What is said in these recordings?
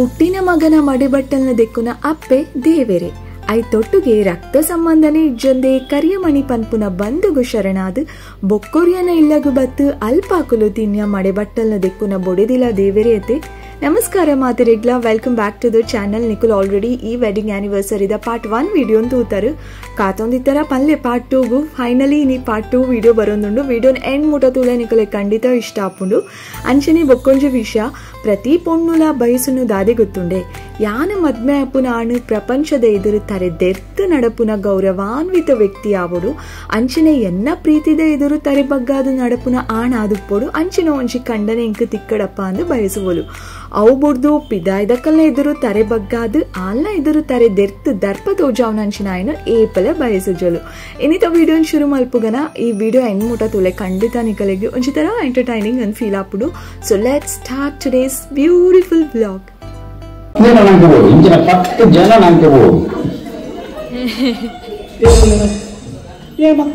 ಪುಟ್ಟಿನ ಮಗನ ಮಡಿಬಟ್ಟಲ್ನ ದೆಕ್ಕುನ ಅಪ್ಪೆ ದೇವೆರೆ ಐತೊಟ್ಟುಗೆ ರಕ್ತ ಸಂಬಂಧನೇ ಇಜ್ಜೊಂದೆ ಕರಿಯಮಣಿ ಪನ್ಪುನ ಬಂಧುಗು ಶರಣಾದ್ ಬೊಕ್ಕೊರಿಯನ ಇಲ್ಲಗು ಬತ್ತು ಅಲ್ಪಾಕುಲು ತಿನ್ಯ ಮಡೆಬಟ್ಟಲ್ನ ದೆಕ್ಕುನ ಬೊಡೆದಿಲ ದೇವೆರೆ ಅತೆ ನಮಸ್ಕಾರ ಮಾತಿರೆಗ್ಲ welcome back to the channel. ನಿಕುಲ್ ಆಲ್ರೆಡಿ ಈ ವೆಡ್ಡಿಂಗ್ ಆನಿವರ್ಸರಿದ ಪಾರ್ಟ್ 1 ವಿಡಿಯೋ ತೂತಾರು ಕಾತೊಂದಿತ್ತರ ಪಲ್ಲೆ ಪಾರ್ಟ್ 2ಗು ಫೈನಲಿ ಇನಿ ಪಾರ್ಟ್ 2 ವಿಡಿಯೋ ಬರೋದುಂಡು. ವಿಡಿಯೋನ ಎಂಡ್ ಮುಟ ತುಲೆ ನಿಕುಲೆ ಖಂಡಿತ ಇಷ್ಟ ಆಪುಂಡು. ಅಂಚನೆ ಬೊಕ್ಕೊಂಜಿ ವಿಷಯ ಪ್ರತಿ ಪೊಣ್ಣುಲ ಬಯಸುನು ದಾದೆ ಗೊತ್ತುಂಡೆ ಯಾನ ಮದ್ಮೆ ಅಪ್ಪುನ ಆಣು ಪ್ರಪಂಚದ ಎದುರು ತರೆದೆರ್ತು ನಡಪುನ ಗೌರವಾನ್ವಿತ ವ್ಯಕ್ತಿ ಆವಡು ಅಂಚನೆ ಎನ್ನ ಪ್ರೀತಿದ ಎದುರು ತರೆ ಬಗ್ಗಾದು ನಡಪುನ ಆಣ ಆದುಪ್ಪೋಡು ಅಂಚಿನ ಒಂಜಿ ಕಂಡನೆ ಇಂಕ ತಿಕ್ಕಡಪ್ಪ ಅಂದು ಬಯಸುವಲು ಅವು ಬುಡ್ದು ಪಿದಾಯ್ದಕ್ಕಲ್ಲ ಎದುರು ತರೆ ಬಗ್ಗಾದು ಆಲ್ನ ಎದುರು ತರೆ ದೆರ್ತು ದರ್ಪ ತೋಜಾವ್ನ ಅಂಚಿನ ಆಯ್ನ ಏಪಲ ಬಯಸುಜಲು. ಇನ್ನಿತ ವಿಡಿಯೋನ್ ಶುರು ಮಲ್ಪುಗನ ಈ ವಿಡಿಯೋ ಎಂಡ್ ಮುಟ ತುಲೆ ಖಂಡಿತ ನಿಕಲೆಗೆ ಒಂಜಿ ತರ ಎಂಟರ್ಟೈನಿಂಗ್ ಅಂದ್ ಫೀಲ್ ಆಪುಡು. So let's start today's beautiful vlog. ಇಂಚಿನ 10 ಜನ ನಂಬೋದು ఏమక్క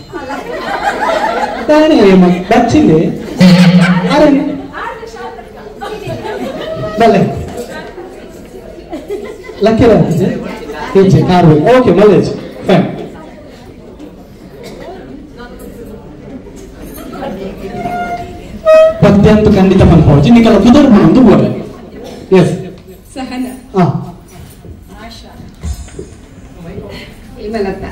దాని వచ్చింది అరే భలే లక్కీ రాజే కారు ఓకే మళ్ళీ ఫైన్ ಪದ್ಯಂತ ಖಂಡಿತ ಪನ್ಪೋಜಿ ನಿಕಲ ಕುದುರ್ಬು ಒಂದು ಬೋಲೆ ಎಸ್ ಸಹನ ಆಶಾ ಇಮಲತಾ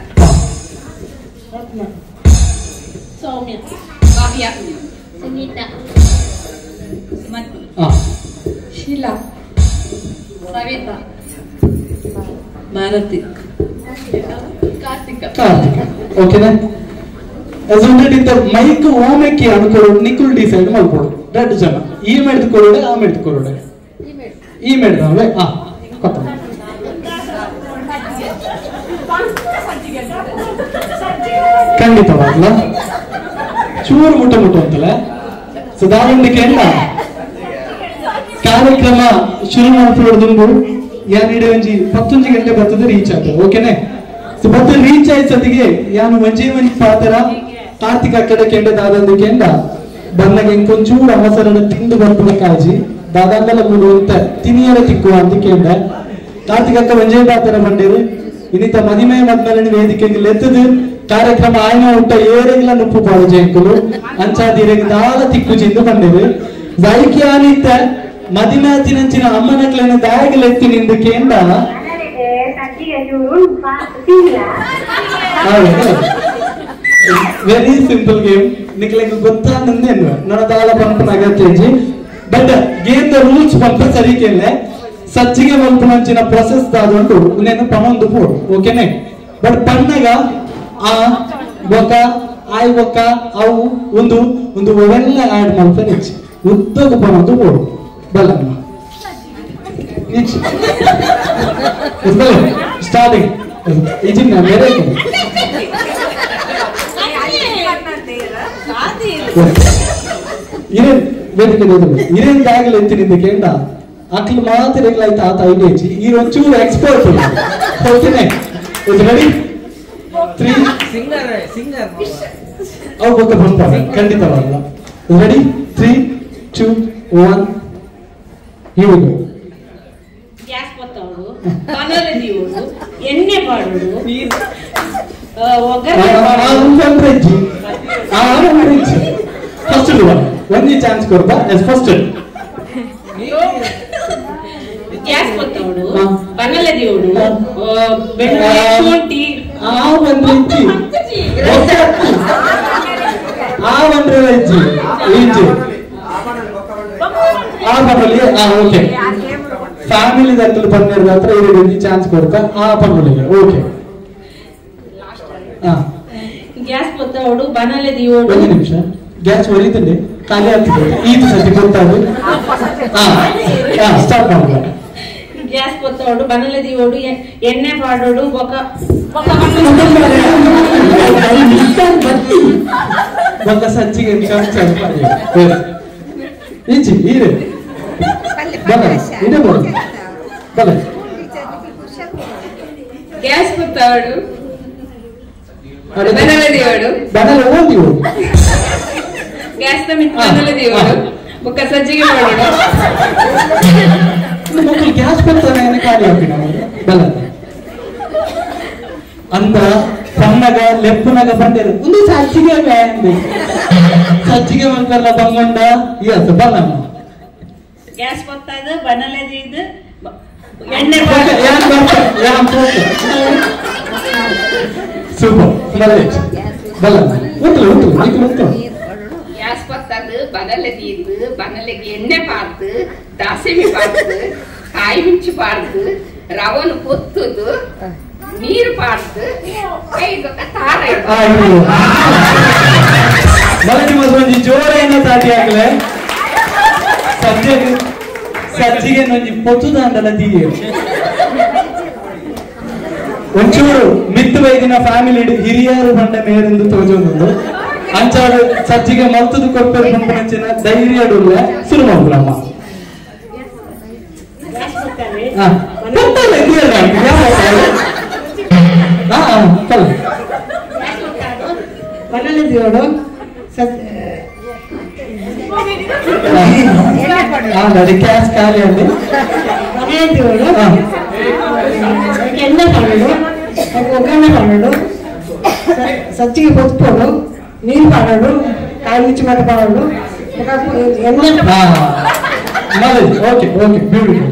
ಸೌಮ್ಯ ಕಾವ್ಯ ಸುನೀತಾ ಮಧು ಶೀಲಾ ಸವಿತಾ ಭಾರತಿ ಕಾರ್ತಿಕ ಓಕೆನಾ ಅಸೊಂಡಿದ್ದ ಮೈಕ್ ಓಮೆಕ್ಕೆ ಅನ್ಕೊಳ್ಳೋದು ನಿಕುಲ್ ಡಿಸೈಡ್ ಮಾಡ್ಕೊಡು 2 ಜನ ಈ ಮೇಡ್ದು ಕೊರೋಡೆ ಆ ಮೇಡ್ದು ಕೊರೋಡೆ ಈ ಮೇಡ್ದವೆ ಕೊತ್ತ ಖಂಡಿತವಾಗ್ಲ ಚೂರು ಮುಟ್ಟ ಅಂತಲ್ಲ ಸುಧಾರಣೆಗೆ ಎಲ್ಲ ಕಾರ್ಯಕ್ರಮ ಶುರು ಮಾಡ್ಕೊಳ್ಳೋದು ಯಾನಿಡೆ ಒಂಜಿ 11 ಗಂಟೆ ಬರ್ತದೆ ರೀಚ್ ಆಗ್ತದೆ ಓಕೆನೆ. ಸೊ ಬತ್ತು ರೀಚ್ ಆಯ್ಸತಿಗೆ ಯಾನು ಒಂಜಿ ಪಾತ್ರ ಕಾರ್ತಿಕ ಅಕ್ಕಡೆ ಕೆಂಡ ದಾದಂದು ಕೆಂಡ ಬನ್ನಗೆ ಇಂಕೊಂಚೂರು ಅವಸರನ ತಿಂದು ಬರ್ಪುನ ಕಾಜಿ ದಾದಾಂಗಲ ಮುಡುವಂತ ತಿನಿಯರ ತಿಕ್ಕುವ ಅಂತ ಕೇಂದ್ರ ಕಾರ್ತಿಕ ಅಕ್ಕ ಒಂಜೇ ಪಾತ್ರ ಬಂದಿರು ಇನ್ನಿತ ಮದಿಮೆ ಮದ್ಮೇಲೆ ವೇದಿಕೆಗೆ ಲೆತ್ತದು ಕಾರ್ಯಕ್ರಮ ಆಯ್ನ ಉಂಟ ಏರೆಗಿಲ್ಲ ನುಪ್ಪು ಪಾಳು ಎಂಕುಲು ಅಂಚಾದಿರೆಗೆ ದಾಲ ತಿಕ್ಕು ಚಿಂದು ಬಂದಿರು ವೈಕ್ಯಾನಿತ್ತ ಮದಿಮೆ ತಿನಂಚಿನ ಅಮ್ಮನಕ್ಲೇನ ದಾಯಿಗೆ ಎತ್ತಿ ನಿಂದು ಕೇಂದ್ರ ವೆರಿ ಸಿಂಪಲ್ ಗೇಮ್ ನಿಕ್ಲೆಗೆ ಗೊತ್ತಾನಂದೇನು ನನ್ನದಾಲ ಪಂಪನ ಅಗತ್ಯ ಬಟ್ ಗೇಮ್ ದ ರೂಲ್ಸ್ ಪಂಪ ಸರಿ ಕೇಳೆ ಸಚ್ಚಿಗೆ ಮಲ್ಪನಂಚಿನ ಪ್ರೊಸೆಸ್ ದಾದೊಂಡು ನೆನು ಪನೊಂದು ಪೋಡು ಓಕೆನೆ. ಬಟ್ ಪನ್ನಗ ಆ ಬೊಕ ಆಯ್ ಬೊಕ ಅವು ಒಂದು ಒಂದು ಒವೆಲ್ಲ ಆಡ್ ಮಲ್ಪ ನಿಚ್ಚಿ ಉದ್ದಗು ಪನೊಂದು ಪೋಡು ಬಲಮ್ಮ ನಿಚ್ಚಿ ಸ್ಟಾರ್ಟಿಂಗ್ ಇಜಿನ್ನ ಬೇರೆ ಇರೇನ್ ವೇದಿಕೆ ಇರೇನ್ ದಾಗಲ ಎತ್ತಿನಿಂದ ಕೇಂದ್ರ ಅಕ್ಲು ಮಾತ್ರ ರೆಗ್ಲಾಯ್ತು ಆತ ಐಡಿಯಾ ಈ ಒಂಚೂರು ಎಕ್ಸ್ಪರ್ಟ್ ಓಕೆನೆ. ರೆಡಿ 3 ಸಿಂಗರ್ ಅವು ಗೊತ್ತ ಬಂದ ಖಂಡಿತವಾಗಲ್ಲ. Ready 3 2 1 here we go. Gas ಪತ್ತವಳು ಬನಲದಿಯೋಳು ಎಣ್ಣೆ ಬಾಡೋಳು ಒಗ್ಗರಣೆ ಫಸ್ಟ್ ಒಂದೇ ಚಾನ್ಸ್ ಕೊಡ್ಬಾ ಫಸ್ಟ್ ಗ್ಯಾಸ್ ಪತ್ತವಳು ಬನಲದಿಯೋಳು ಶುಂಠಿ ಓಕೆ ಫ್ಯಾಮಿಲಿ ದತ್ತಲು ಪನ್ನೀರ್ ಹತ್ರ 2 ಚಾನ್ಸ್ ಕೊಡ್ತಾ ಆ ಪನ್ನಲಿಗೆ ಓಕೆ. ಗ್ಯಾಸ್ ಪತ್ತವಳು ಬನಲದಿಯೋಳು ಒಂದು ನಿಮಿಷ ಗ್ಯಾಸ್ ಹೊರಿತಂಡೆ ಖಾಲಿ ಆಗ್ತದೆ ಈದು ಸತಿ ಗೊತ್ತಾದ್ರು ಸ್ಟಾರ್ಟ್ ಮಾಡೋಣ. ಗ್ಯಾಸ್ ಪತ್ತವಳು ಬನಲದಿಯೋಳು ಎಣ್ಣೆ ಬಾಡೋಳು ಬೊಕ ಸಚ್ಚಿಗೆ ಈಚಿ ಈರೆ ಬಲ ಇದೆ ಬಲ ಬಲ ಗ್ಯಾಸ್ ಪತ್ತವಳು ಬನಲದಿಯೋಳು ಗ್ಯಾಸ್ ಮಿತ್ ಬನಲದಿಯೋಳು ಬೊಕ ಸಜ್ಜಿಗೆ ಮಾಡೋಣ ಕೊಡ್ತಾನೆ ಖಾಲಿ ಹಾಕಿನ ಬಲ ಅಂತ ಸಣ್ಣಗ ಲೆಪ್ಪನಗ ಬಂದಿರು ಒಂದು ಸಜ್ಜಿಗೆ ಸಜ್ಜಿಗೆ ಮಂಕಲ್ಲ ಬಂಗೊಂಡ ಎಸ್ ಬಲ ಗ್ಯಾಸ್ ಗೊತ್ತಾದ ಬನಲದಿ ಇದು ಎಣ್ಣೆ ಸೂಪರ್ ಬಲ ಉಂಟು ಗ್ಯಾಸ್ பத்தாது பனல தீர்ந்து பனலைக்கு எண்ணெய் பார்த்து தாசிமி பார்த்து காய் மிச்சி பார்த்து ரவನು பொத்துது ನೀರು பார்த்து ಐದಕ್ಕೆ ತಾರೆ ಮಲಗಿ ಮಸೊಂಜಿ ಜೋರೇನ ತಾಟಿ ಆಗ್ಲೆ ಸಜ್ಜಿಗೆ ನೊಂಜಿ ಪೊತ್ತುದ ಅಂದಲ ತೀರಿ ಒಂಚೂರು ಮಿತ್ತು ಬೈದಿನ ಫ್ಯಾಮಿಲಿ ಹಿರಿಯರು ಬಂಡ ಮೇರೆಂದು ತೋಜೊಂದು ಅಂಚಾರು ಸಜ್ಜಿಗೆ ಮಲ್ತದು ಕೊಪ್ಪೆ ಪಂಪನಂಚಿನ ಧೈರ್ಯಡುಲ್ಲ ಶುರು ಮಾಡ್ಬಿಡಮ್ಮ ಬನಲದಿಯೋಡು ಗ್ಯಾಸ್ ಖಾಲಿ ಅಲ್ಲಿ ಬನಲದಿಯೋಡು ಎಣ್ಣೆ ಪಾಡೋಡು ಒಗ್ಗರಣೆ ಪಾಡೋಡು ಸಜ್ಜಿಗೆ పొత్తుపోడు ನೀರು ಪಾಡೋಡು ಕಾಯಿ ಮಿಚ್ಚಿ ಮಾಡಿ ಪಾಡೋಡು ಎಣ್ಣೆ okay okay beautiful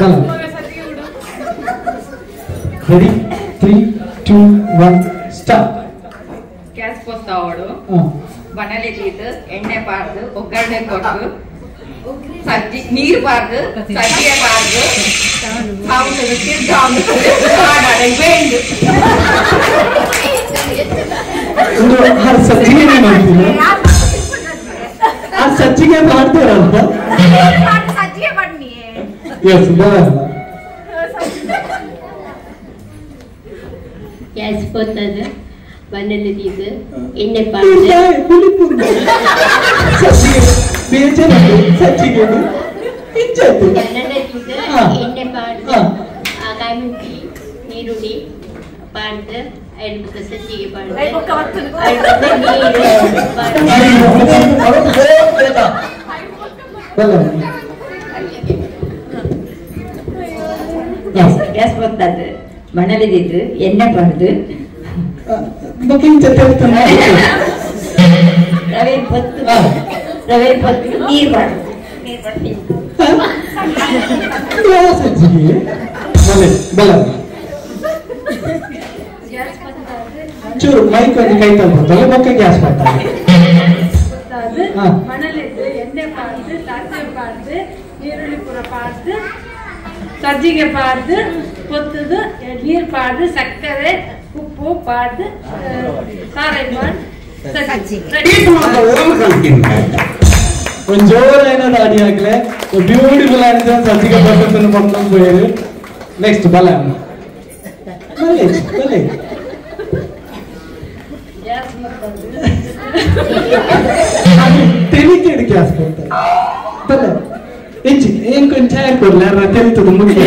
ready 3 2 1 start gas பொத்தாவோடு ಬನಲೆ ತೀರ್ದು ಎಣ್ಣೆ ಪಾರ್ದು ಒಗ್ಗರಣೆ ಕೊಟ್ಟು ಸಜ್ಜಿ ನೀರು ಪಾರ್ದು ಸಜ್ಜಿಗೆ ಪಾರ್ದು ಸಜ್ಜಿಗೆ ಮಾಡ್ತೀನಿ ಆ ಸಜ್ಜಿಗೆ ಮಾಡ್ತೀರಂತ ಎಸ್ ಗ್ಯಾಸ್ பொத்தது ಬನಲೆ ತೀರ್ದು ಎಣ್ಣೆ ಪಾರ್ದು ಸಜ್ಜಿಗೆ ಬನಲೆ ತೀರ್ದು ಎಣ್ಣೆ ಪಾರ್ದು ಕಾಯಿ ಮಿರ್ಚಿ ನೀರುಳ್ಳಿ ಪಾರ್ದು ಐದಕ್ಕೆ ಸಜ್ಜಿಗೆ ಪಾರ್ದು ಗ್ಯಾಸ್ ಬರ್ತದೆ ಮಣಲಿದ್ದು ಎಣ್ಣೆ ಪಾರ್ದು ರವೆ ಪತ್ತು ನೀರು ಪಾರ್ದು ಚೂರು ಮೈಕ್ ಒಂದು ಕೈ ತಗೊಳ್ತಾರೆ ಮತ್ತೆ ಗ್ಯಾಸ್ ಮಾಡ್ತಾರೆ ಮಣಲಿದ್ದು ಎಣ್ಣೆ ಪಾರ್ದು ಸಾಸಿವೆ ಪಾರ್ದು ಈರುಳ್ಳಿ ಪೂರ ಪಾರ್ದು ಸಜ್ಜಿಗೆ ಪಾರ್ದು ಕೊತ್ತದು ನೀರು ಪಾರ್ದು ಸಕ್ಕರೆ ಉಪ್ಪು ಪಾರ್ದು ಸಾರಾಯಿ ಮಾಡಿ ಒಂದು ಜೋರಾಯಿನ ದಾಡಿ ಆಗ್ಲೆ ಬ್ಯೂಟಿಫುಲ್ ಆಗಿದೆ ಸಜ್ಜಿಗೆ ಪಟ್ಟನ್ನು ಮಾಡ್ಕೊಂಡು ಹೋಯ್ರು ನೆಕ್ಸ್ಟ್ ಬಲ ತೆಲಿಕೇಡು ಗ್ಯಾಸ್ ಕೊಡ್ತಾರೆ ಬಲ ಹೆಚ್ಚಿ ಏನ್ ಕೊಂಚ ಕೊಡ್ಲ ತೆಲಿತದ ಮುಗಿಯ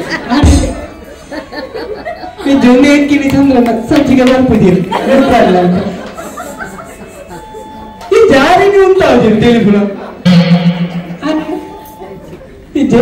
ಜೊನ್ನೆ ಎಕ್ಕಿನಿ ಚಂದ್ರ ಸಜ್ಜಿಗೆ ಬರ್ತಿದ್ದೀರಿ ಗೊತ್ತಾಗಲ್ಲ ಅಂತ ಈ ಜಾರಿಗೆ ಉಂಟಾಗಿ ಟೆಲಿಫೋನ್ ಇಜ್ಜೆ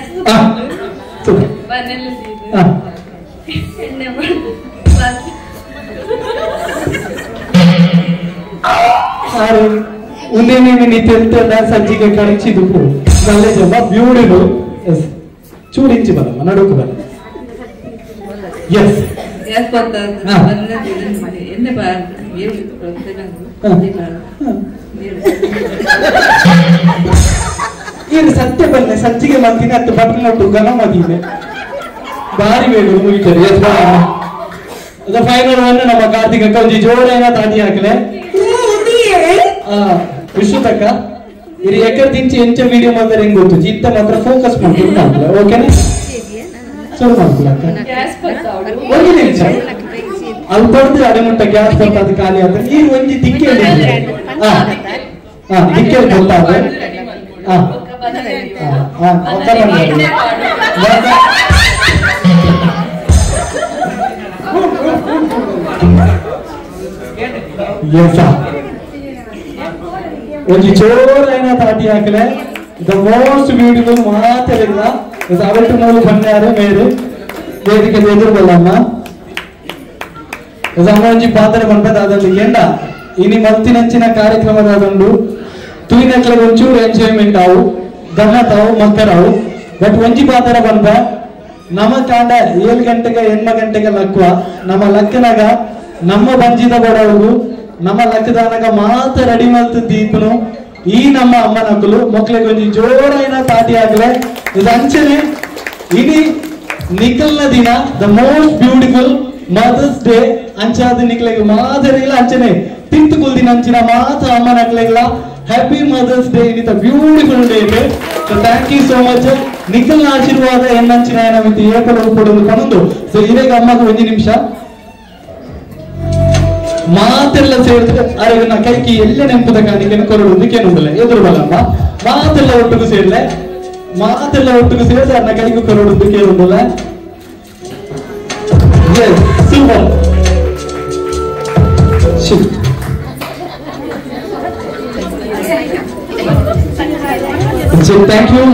ಉನ್ನೇನೆ ನೀ ತೆಲ್ತಲ್ಲ ಸಜ್ಜಿಗೆ ಕಳಿಸಿದು ನಲ್ಲೆ ಜಮ್ಮ ಬ್ಯೂಟಿಫುಲ್ ಎಸ್ ಚೂರಿಂಚಿ ಬರಮ್ಮ ನಡುಕು ಬರ ಎಸ್ ಎಣ್ಣೆ ಏನು ಸತ್ಯ ಬನ್ನೆ ಸಜ್ಜಿಗೆ ಮಾಡ್ತೀನಿ ಹತ್ತು ಬಟ್ಟಲು ನೋಟು ಗನ ಮದೀನೆ ಬಾರಿ ಬೇಡ ಮುಗಿತಾರೆ ಎಸ್ ಬರ ಅದು ಫೈನಲ್ ಒನ್ ನಮ್ಮ ಕಾರ್ತಿಕ ಒಂಜಿ ಜೋರೇನ ತಾಟಿ ಹಾಕಲೆ ವಿಶ್ವತಕ್ಕ ಇದು ಎಕರ್ ತಿಂಚಿ ಎಂಚ ವಿಡಿಯೋ ಮಾತ್ರ ಹೆಂಗ್ ಗೊತ್ತು ಚಿತ್ತ ಮಾತ್ರ ಫೋಕಸ್ ಮಾಡ್ಕೊಂಡು ಓಕೆನಾ ಶುರು ಮಾಡ್ಕೊಳಕ್ಕ ಒಂದು ನಿಮಿಷ ಅಲ್ಲಿ ಬಡ್ದು ಅಡೆಮುಟ್ಟ ಗ್ಯಾಸ್ ಬರ್ತದ ಖಾಲಿ ಆದ್ರೆ ಈ ಒಂಜಿ ದಿಕ್ಕೇಳಿ ದಿಕ್ಕೇಳಿ ಗೊತ್ತಾದ್ರೆ ಒಂಜಿ ಚೋರೈನ ತಾಟಿ ಹಾಕಲೆ ದ ಮೋಸ್ಟ್ ಬ್ಯೂಟಿಫುಲ್ ಮಾತಾಡಿಲ್ಲ ಅವತ್ತು ಮೂರು ಬನ್ಯಾರೆ ಮೇರೆ ವೇದಿಕೆ ಎದುರುಗೊಳ್ಳಮ್ಮ ಅಮ್ಮಂಜಿ ಪಾತ್ರೆ ಬಂದದಾದಲ್ಲಿ ಎಂಡ ಇನಿ ಮಲ್ತಿನಂಚಿನ ಕಾರ್ಯಕ್ರಮದಾದಂಡು ತೂಯಿನಕ್ಲೆ ಒಂಚೂರು ಎಂಜಾಯ್ಮೆಂಟ್ ಆವು ಗಮ್ಮತ್ತಾವು ಮಕ್ಕರಾವು ಬಟ್ ಒಂಜಿ ಪಾತ್ರೆ ಬಂದ ನಮ್ಮ ಕಾಂಡ 7 ಗಂಟೆಗೆ 8 ಗಂಟೆಗೆ ಲಕ್ವ ನಮ್ಮ ಲಕ್ಕನಾಗ ನಮ್ಮ ಬಂಜಿದ ಬಡವರು ನಮ್ಮ ಲಕ್ಕದಾನಾಗ ಮಾತ್ರ ರೆಡಿ ಮಲ್ತು ದೀಪನು ಈ ನಮ್ಮ ಅಮ್ಮನಕ್ಕಲು ಮಕ್ಳಿಗೆ ಒಂಜಿ ಜೋರಾಯಿನ ತಾಟಿ ಆಗ್ಲೆ ಇದು ಅಂಚನೆ ಇಡೀ ನಿಖಲ್ನ ದಿನ the most beautiful mother's day ಅಂಚಾದ ನಿಕ್ಲೆಗೆ ಮಾದರಿಲ್ಲ ಅಂಚನೆ ತಿಂತು ಕುಲ್ದಿನ ಅಂಚಿನ ಮಾತ್ರ ಅಮ್ಮನಕ್ಲೆಗಳ happy mother's day it a beautiful day so thank you so much ನಿಖಲ್ನ ಆಶೀರ್ವಾದ ಎನ್ನಂಚಿನ ನಮಿತಿ ಏಕಲು ಕೊಡೋದು ಕಣದು ಸೊ ಇವಾಗ ಅಮ್ಮಗ ಒಂದು ನಿಮಿಷ ಮಾತೆಲ್ಲ ಸೇರಿದ್ರೆ ಅರೆಗಿನ ಕೈಕಿ ಎಲ್ಲ ನೆಂಪದ ಕಾಣಿಕೆ ಕೊರಡುವುದಕ್ಕೆ ಏನುಂಡಲ್ಲ ಎದುರು ಬಲ್ಲಮ್ಮ ಮಾತೆಲ್ಲ ಒಟ್ಟಿಗೆ ಸೇರ್ಲೆ ಮಾತೆಲ್ಲ ಒಟ್ಟಿಗೆ ಸೇರಿದ್ರೆ ಅನ್ನ ಕೈಗೂ ಕೊರಡುವುದಕ್ಕೆ ಏನುಂಡಲ್ಲ ಸೂಪರ್ ಥ್ಯಾಂಕ್ ಯು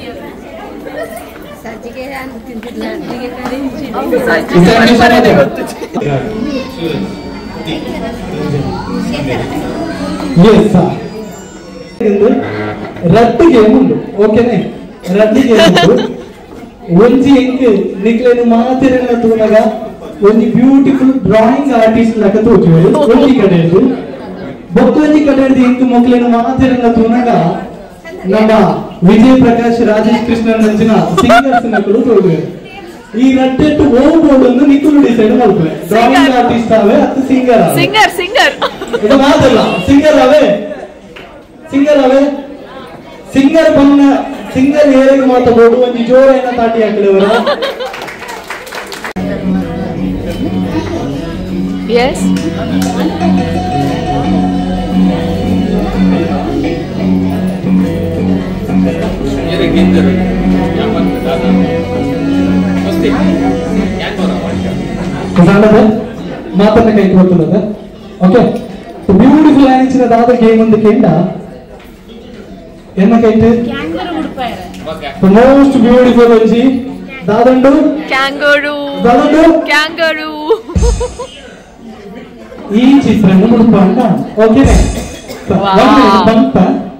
ರಟ್ಟಿಗೆ ಮುಂದು ಓಕೆನೆ ರಟ್ಟಿಗೆ ಒಂಜಿ ಎಂಕ್ ನಿಕ್ಲೇನು ಮಾತಿರನ್ನ ತೂನಗ ಒಂಜಿ ಬ್ಯೂಟಿಫುಲ್ ಡ್ರಾಯಿಂಗ್ ಆರ್ಟಿಸ್ಟ್ ಲಕ ತೋಜುವೆರು ಒಂಜಿ ಕಡೆ ಬೊಕ್ಕೊಂಜಿ ಕಡೆ ಎಂಕ್ ಮಕ್ಲೇನು ಮಾತಿರನ್ನ ತೂನಗ ನಮ್ಮ ವಿಜಯ್ ಪ್ರಕಾಶ್ ರಾಜೇಶ್ ಕೃಷ್ಣನ್ ನಂಚಿನ ಸಿಂಗರ್ಸ್ ನಕಲು ತೋಜುವೆರು ಈ ರಟ್ಟೆಟ್ಟು ಹೋಗ್ಬೋದನ್ನು ನಿಕ್ಕಲು ಡಿಸೈಡ್ ಮಾಡ್ತಾರೆ ಡ್ರಾಯಿಂಗ್ ಆರ್ಟಿಸ್ಟ್ ಅವೇ ಅದು ಸಿಂಗರ್ ಸಿಂಗರ್ ಸಿಂಗರ್ ಇದು ಮಾತಲ್ಲ ಸಿಂಗರ್ ಅವೇ ಸಿಂಗರ್ ಬನ್ನ ಸಿಂಗರ್ ಹೇಗೆ ಮಾತಾಡೋದು ಒಂದು ಜೋರಾಯಿನ ತಾಟಿ ಹಾಕಲಿವರ Yes. ಮಾತನ್ನ ಕೈ ಕೊಡ್ತದ ಓಕೆ ಬ್ಯೂಟಿಫುಲ್ ಅನಿಸಿನದಾದ ಗೇಮ್ ಒಂದು ಕೇಂಡ ಎನ್ನ ಕೈಟ್ ಮೋಸ್ಟ್ ಬ್ಯೂಟಿಫುಲ್ ಒಂಜಿ ದಾದಂಡು ಕ್ಯಾಂಗರು ಈ ಚಿತ್ರ ಮುಡುಪಂಡ ಓಕೆನೆ ಬಂತ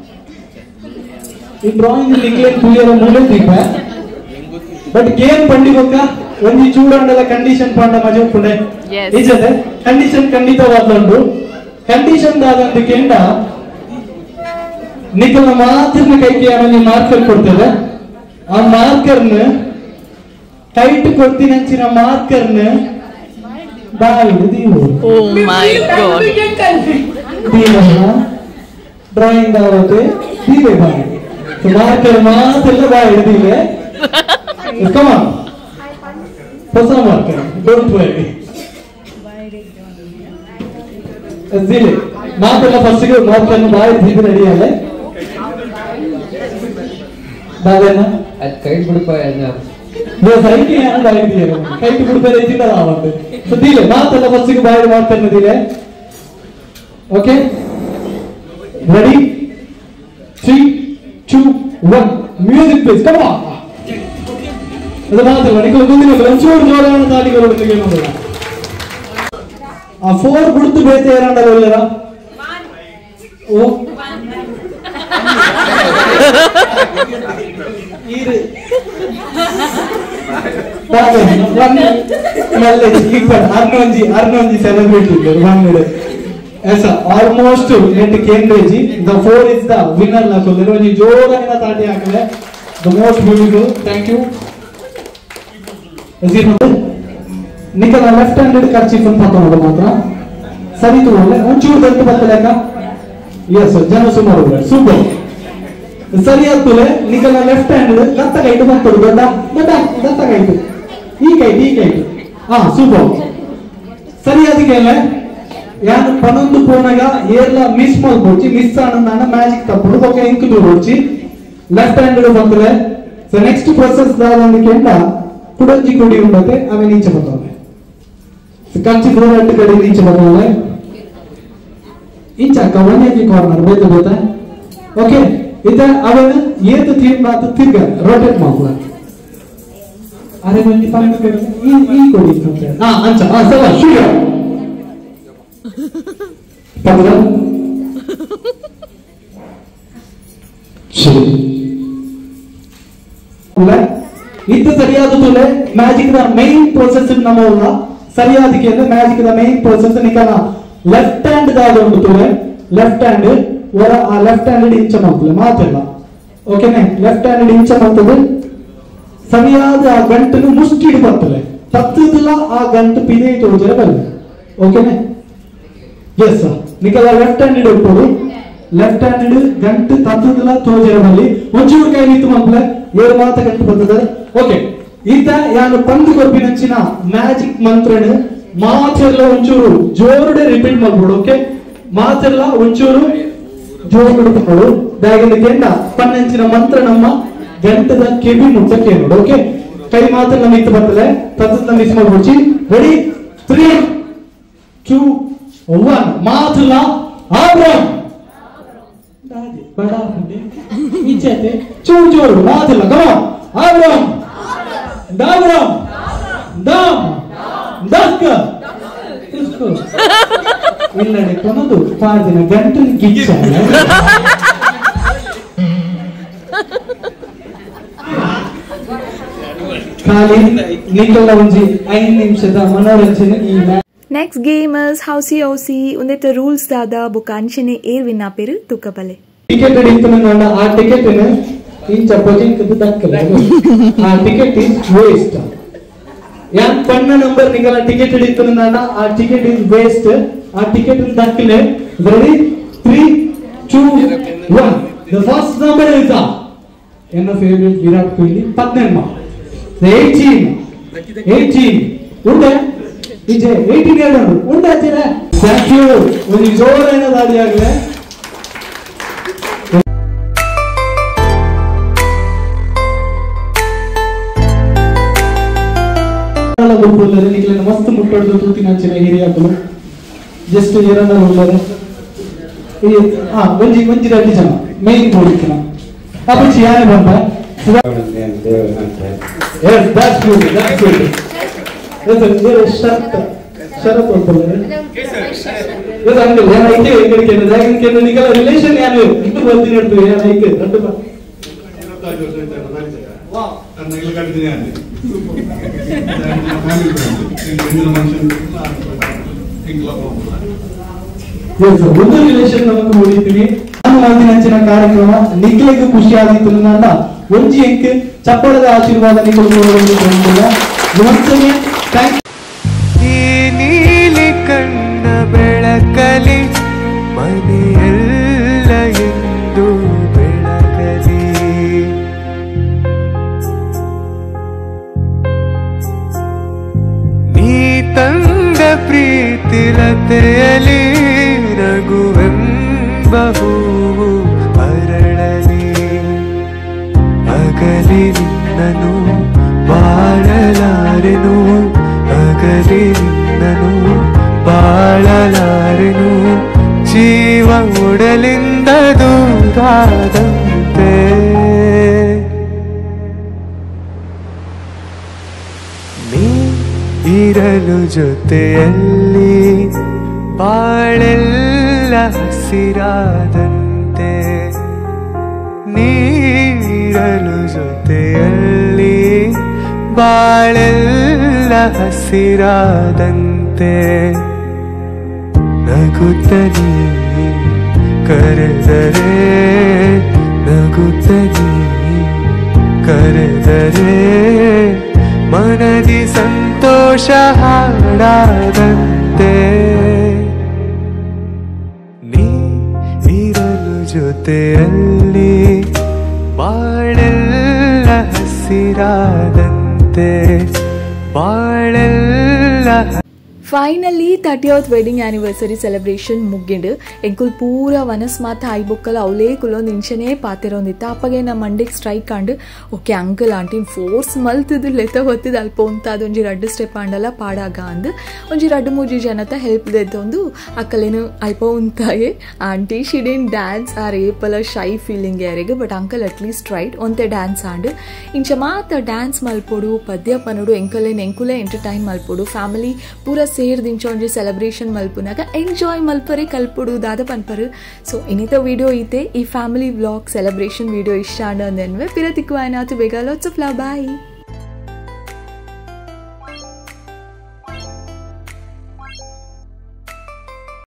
ಈ ಡ್ರಾಯಿಂಗ್ ನಿಕ್ಲೆ ಕ್ಲಿಯರ್ ಮೂಲೆ ದೀಪ ಬಟ್ ಗೇಮ್ ಪಂಡಿಗೊಕ್ಕ ಒಂಜಿ ಚೂಡಂಡಲ ಕಂಡೀಷನ್ ಪಾಂಡ ಮಜಾ ಪುಂಡೆ ನಿಜದೆ ಕಂಡೀಷನ್ ಖಂಡಿತವಾದಂಡು ಕಂಡೀಷನ್ ದಾದಂದು ಕೇಂಡ ನಿಖಲ್ನ ಮಾತ್ರ ಕೈಗೆ ಅವನಿಗೆ ಮಾರ್ಕರ್ ಕೊಡ್ತದೆ ಆ ಮಾರ್ಕರ್ನ ಟೈಟ್ ಕೊಡ್ತೀನಂಚಿನ ಮಾರ್ಕರ್ನ ಬಾಯಿಡು ದೀವು ಡ್ರಾಯಿಂಗ್ ಆವತ್ತೆ ದೀವೆ ಬಾಯಿ ಮಾರ್ಕರ್ ಮಾತ್ರ ಬಾಯಿಡು ದೀವೆ ಕಮಾನ್ ಹೊಸ ಮಾರ್ಕರ್ ಡೋಂಟ್ ವರಿ ದಿಲೆ ಮಾತೆಲ್ಲ ಫಸ್ಟ್ಗೆ ಮಾರ್ಕರ್ನ ಬಾಯಿ ದೀವಿ ರೆಡಿಯಲ್ಲ दादा कई बुड़पा वो सही है ना बाइक दिए कई बुड़पा रहती ना आवाज़ तो दिले बात तो बच्चे को बाहर बात करने दिले okay ready 3 2 1 music please come on ಅದು ಮಾತ್ರ ನಿಮಗೆ ಮುಂದಿನ ಒಂಚೂರು ಜೋರಾದ ತಾಲಿಗಳು ನಿಮಗೆ ನೋಡೋಣ ಆ 4 ಗುಡ್ತು ಬೇತೆ ಎರಡಲ್ಲ ಒಳ್ಳೆರ ಓ Arnonji celebrated one minute. ऐसा almost net Cambridge. The 4 is the winner la ko leroji joga na taati hakale. The most beautiful. Thank you. Azir nikala left handed kerchief an pakonodu matra. Sari tu ole onchuru dantu battaleka. Yes jana sumaru super. ಸರಿಯಾದ ತುಲೆ ನಿಕಲ left hand ಗತ್ತ ಕೈಟು ಬಂತರು ದೊಡ್ಡ ದೊಡ್ಡ ಗತ್ತ kite ಈ ಕೈಟು ಹಾ ಸೂಪರ್ ಸರಿಯಾದ ಕೇಳ ಯಾನು 11 ಪೋನಗ ಏರ್ಲ ಮಿಸ್ ಮಾಡ್ಬೋಚಿ ಮಿಸ್ ಆನಂದಾನ ಮ್ಯಾಜಿಕ್ ತಪ್ಪಡು ಓಕೆ ಇಂಕ್ ದೂರೋಚಿ ಲೆಫ್ಟ್ ಹ್ಯಾಂಡ್ ಬಂತಲೆ ಸೊ ನೆಕ್ಸ್ಟ್ ಪ್ರೊಸೆಸ್ ದಾದಂದು ಕೇಂದ ಕುಡಂಜಿ ಕುಡಿ ಉಂಡತೆ ಅವೆ ನೀಚೆ ಬಂದವೆ ಕಂಚಿ ದೂರ ಕಡೆ ನೀಚೆ ಬಂದವೆ ಇಂಚ ಕವನೇಜಿ ಕಾರ್ನರ್ ಬೇತ ಓಕೆ इधर अब ये तो तीन बात तिरगा रोटेट मामला ಅರೆ ಮಂದಿ ಪಂಕ ಈ ಕೊಡಿ ಅಂಚ ಸಲ ಶುರು ಪಂದ್ರ ಶುರು ಇದು ಸರಿಯಾದ ತುಲೆ ಮ್ಯಾಜಿಕ್ ದ ಮೈನ್ ಪ್ರೋಸೆಸ್ ನಮ್ಮಲ್ಲ ಸರಿಯಾದಕ್ಕೆ ಅಂದ್ರೆ ಮ್ಯಾಜಿಕ್ ದ ಮೈನ್ ಪ್ರೋಸೆಸ್ ನಿಕಲ ಲೆಫ್ಟ್ ಹ್ಯಾಂಡ್ ದಾಗ ಉಂಟು ತುಲೆ ಲೆಫ್ಟ್ ಹ್ಯಾಂಡ್ ಒರ ಆ ಲೆಫ್ಟ್ ಹ್ಯಾಂಡ್ ಇಂಚ ಮಾಡ್ತಲೆ ಮಾತಿಲ್ಲ ಓಕೆನೆ ಲೆಫ್ಟ್ ಹ್ಯಾಂಡ್ ಇಂಚ ಮಾಡ್ತದೆ ಸರಿಯಾದ ಆ ಗಂಟನ್ನು ಮುಷ್ಟಿಡಿ ಬರ್ತದೆ ತತ್ತದಲ್ಲ ಆ ಗಂಟು ಪಿದೆ ತೋಜರೆ ಬರಲಿ ಓಕೆನೆ ಎಸ್ ನಿಕಲ ಲೆಫ್ಟ್ ಹ್ಯಾಂಡ್ ಇಡ್ಕೊಡು ಲೆಫ್ಟ್ ಹ್ಯಾಂಡ್ ಗಂಟು ತತ್ತದಲ್ಲ ತೋಜರೆ ಬರಲಿ ಒಂಚೂರು ಕೈ ನಿಂತು ಮಕ್ಕಳೇ ಏಳು ಮಾತ ಗಂಟು ಬರ್ತದೆ ಓಕೆ ಈತ ಯಾನು ಪಂದು ಕೊರ್ಪಿನಂಚಿನ ಮ್ಯಾಜಿಕ್ ಮಂತ್ರನು ಮಾತೆಲ್ಲ ಒಂಚೂರು ಜೋರುಡೆ ರಿಪೀಟ್ ಮಾಡ್ಬಿಡು ಓಕೆ ಮಾತೆಲ್ಲ ಒಂಚೂರು ಜೋರು ಬಿಡ್ಕೊಂಡು ದಾಗಿನ ಪನ್ನಂಚಿನ ಮಂತ್ರ ನಮ್ಮ ಗಂಟದ ಕೆಬಿ ಮುಟ್ಟ ಕೇಳೋಡು ಓಕೆ ಕೈ ಮಾತ್ರ ನಮ್ಮ ಇತ್ತು ಬರ್ತದೆ ತದ ಮಿಸ್ ಮಾಡ್ಬಿಡ್ಸಿ ರೆಡಿ 3 2 1 ಮಾತಲ್ಲ ಆಬ್ರಂ ಬಡ ಈಚೆ ಚೂರು ಜೋರು ಮಾತಲ್ಲ ಗಮ ಆಬ್ರಂ ದಾಬ್ರಂ ದಾಮ್ ದಸ್ಕ ಇಲ್ಲಡೆ ಕೊನದು ಪಾದಿನ ಗಂಟಲು ಕಿಚ್ಚ ಖಾಲಿ ನಿಕಲ್ಲ ಒಂಜಿ 5 ನಿಮಿಷದ ಮನೋರಂಜನೆ ಈ ನೆಕ್ಸ್ಟ್ ಗೇಮರ್ಸ್ ಹೌಸಿ ಹೌಸಿ ಒಂದೆತ ರೂಲ್ಸ್ ದಾದ ಬುಕ ಅಂಚನೆ ಏರ್ ವಿನ್ನ ಪೆರು ತುಕಬಲೆ ಟಿಕೆಟ್ ಇತ್ತು ನನ್ನ ಆ ಟಿಕೆಟ್ ಇಂಚ ಪ್ರೊಜೆಕ್ಟ್ ದಕ್ಕಲ್ಲ ಆ ಟಿಕೆಟ್ ಇಸ್ ವೇಸ್ಟ್ ಯಾನ್ ಪಣ್ಣ ನಂಬರ್ ನಿಕಲ ಟಿಕೆಟ್ ಇತ್ತು ನನ್ನ ಆ ಟಿಕೆಟ್ ಇಸ್ ವೇಸ್ಟ್ ಆ ಟಿಕೆಟ್ ದಕ್ಕಲೆ ready 3 2 1 the first number is ನನ್ನ ಫೇವರೇಟ್ ವಿರಾಟ್ ಕೊಹ್ಲಿ 18 ಉಂಡೆ ಈಚೆ 18 ಹೇಳೋದು ಉಂಡೆ ಆಚೆನೆ ಥ್ಯಾಂಕ್ ಯು ಒಂದು ಜೋರಾದ ದಾಡಿ ಆಗಲೇ ನಿಖಿಲನ ಮಸ್ತ್ ಮುಟ್ಟೋದು ತೂತಿನ ಅಂಚಿನ ಹಿರಿಯಾಕಲು ಜಸ್ಟ್ ಎರನ್ನ ಉಳ್ಳರೆ ಒಂಜಿ ರೆಡ್ಡಿ ಜನ ಮೇನ್ ಬೋಡಿಕ್ಕಿನ ಅಪ್ಪಚ್ಚಿ ಯಾರೇ ಬಂದ Yes, that's good. That's good. ಶರತ್ ಹೋಗ್ತಾರೆ ರಿಲೇಷನ್ ಯಾರು ಇಟ್ಟು ಬರ್ತೀನಿ ಹೇಳ್ತೀವಿ ಐಕೆ ದೊಡ್ಡ ಒಂದು ರಿಲೇಷನ್ ನಮಗೆ ನೋಡಿದ್ದೀನಿ ನಾನು ಅಂಚಿನ ಕಾರ್ಯಕ್ರಮ ನಿಖಿಲಿಗೆ ಖುಷಿ ಆಗಿತ್ತು ನನ್ನ ಒಂಜಿ ಎಂಕ್ ಚಪ್ಪಳದ ಆಶೀರ್ವಾದ ನಿಖಿಲ್ ಈ ನೀಲಿ ಕಣ್ಣ ಬೆಳಕಲಿ ಮನೆಯೆಲ್ಲ ಎಂದು ಬೆಳಗಲಿ ನೀ ತಂದ ಪ್ರೀತಿಲತೆಯಲಿ ನಗುವೆಂಬ ಹೂವು ಅರಳಲಿ ಅಗಲಿ ನಿನ್ನನು ಬಾಳಲಾರೆನು ಅಗಲಿ ನಿನ್ನನು ಬಾಳಲಾರೆನು ಜೀವ ಉಡಲಿಂದ ದೂರಾದಂತೆ ನೀ ಇರಲು ಜೊತೆಯಲ್ಲಿ ಬಾಳೆಲ್ಲ ಹಸಿರಾದಂತೆ ನೀರಲು ಜೊತೆಯಲ್ಲಿ ಬಾಳೆಲ್ಲ ಹಸಿರಾದಂತೆ ನಗುತ್ತ ನೀ ಕರೆದರೆ ನಗುತ್ತ ನೀ ಕರೆದರೆ ಮನದಿ ಸಂತೋಷ ಹಾಡಾದಂತೆ ನೀ ಇರಲು ಜೊತೆಯಲ್ಲಿ ಬಾಳೆಲ್ಲ ಹಸಿರಾದಂತೆ ಬಾಳೆಲ್ಲ finally 30th wedding anniversary celebration ಮುಗಿಂಡು ಎಂಕುಲ್ ಪೂರ ವನಸ್ ಮಾತ ಐ ಬೊಕ್ಕಲ ಅವಲೇ ಕುಲೊಂದು ಇಂಚನೇ ಪಾತಿರೊಂದಿತ್ತ ಅಪ್ಪಗೆ ನಮ್ಮ ಮಂಡಿಗೆ ಸ್ಟ್ರೈಕ್ ಆಂಡು ಓಕೆ ಅಂಕಲ್ ಆಂಟಿನ್ ಫೋರ್ಸ್ ಮಲ್ತದು ಲೆತ ಹೊತ್ತಿದ್ದು ಅಲ್ಪ ಒಂತಾದ ಒಂಜಿ 2 ಸ್ಟೆಪ್ ಆಂಡಲ್ಲ ಪಾಡಾಗ ಅಂದು ಒಂಜಿ 2-3 ಜನತ ಹೆಲ್ಪ್ ದೆತ್ತೊಂದು ಅಕ್ಕಲೇನು ಅಲ್ಪ ಉಂತಾಯೆ ಆಂಟಿ ಶಿಡೇನ್ ಡ್ಯಾನ್ಸ್ ಆರ್ ಏಪಲ ಶೈ ಫೀಲಿಂಗ್ ಯಾರಿಗೆ ಬಟ್ ಅಂಕಲ್ ಅಟ್ಲೀಸ್ಟ್ ಟ್ರೈಡ್ ಒಂತೆ ಡ್ಯಾನ್ಸ್ ಆಂಡು ಇಂಚ ಮಾತ ಡ್ಯಾನ್ಸ್ ಮಲ್ಪೊಡು ಪದ್ಯ ಪನೋಡು ಎಂಕಲೇನು ಎಂಕುಲೆ ಎಂಟರ್ಟೈನ್ ಮಲ್ಪೊಡು ಫ್ಯಾಮಿಲಿ ಪೂರ ಸೇರ್ದಿಂಚ ಒಂಜಿ ಸೆಲೆಬ್ರೇಷನ್ ಮಲ್ಪುನಾಗ ಎಂಜಾಯ್ ಮಲ್ಪರೆ ಕಲ್ಪೊಡು ದಾದ ಪನ್ಪರು ಸೊ ಇನ್ನಿತ ವಿಡಿಯೋ ಐತೆ ಈ ಫ್ಯಾಮಿಲಿ ವ್ಲಾಗ್ ಸೆಲೆಬ್ರೇಷನ್ ವಿಡಿಯೋ ಇಷ್ಟ ಅಂಡ್ ಅಂದೆನ್ವೆ ಪಿರ ತಿಕ್ಕುವಾಯ್ನಾತು ಬೇಗ ಲಾಟ್ಸ್ ಆಫ್ ಲವ್ ಬಾಯ್.